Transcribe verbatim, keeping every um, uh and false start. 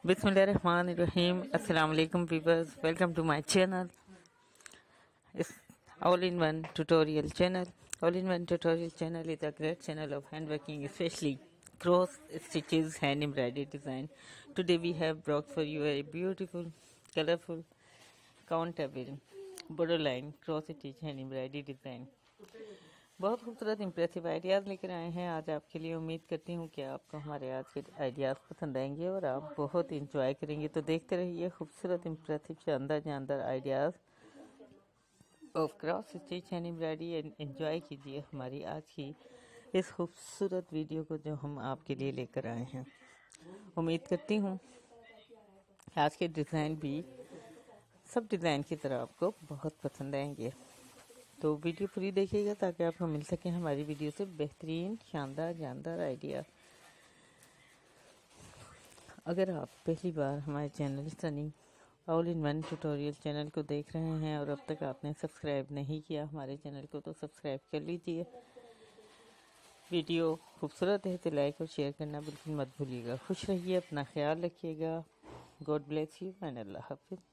Bismillahirrahmanirrahim. Assalamu alaikum viewers. Welcome to my channel. It's all-in-one tutorial channel. All-in-one tutorial channel is a great channel of handworking, especially cross stitches, hand embroidery design. Today we have brought for you a beautiful, colorful, countable borderline cross stitch hand embroidery design. बहुत खूबसूरत impressive ideas लेकर आए हैं आज आपके लिए। उम्मीद करती हूँ कि आपको हमारे आज के आइडियाज़ पसंद आएंगे और आप बहुत इंजॉय करेंगे। तो देखते रहिए खूबसूरत इंप्रेसिव शानदार जानदार ideas of cross stitch and embroidery and enjoy कीजिए हमारी आज की इस खूबसूरत वीडियो को जो हम आपके लिए लेकर आए हैं। उम्मीद करती हूँ आज के डिज़ाइन भी सब डिज़ाइन की तरह आपको बहुत पसंद आएंगे। तो वीडियो पूरी देखिएगा ताकि आपको मिल सके हमारी वीडियो से बेहतरीन शानदार जानदार आइडिया। अगर आप पहली बार हमारे channel Sunny all in one tutorial channel को देख रहे हैं और अब तक आपने सब्सक्राइब नहीं किया हमारे चैनल को तो सब्सक्राइब कर लीजिए। वीडियो खूबसूरत है तो लाइक और शेयर करना बिल्कुल मत भूलिएगा। खुश रहिए, अपना ख्याल रखिएगा। गॉड ब्लेस यू एंड अल्लाह हाफिज़।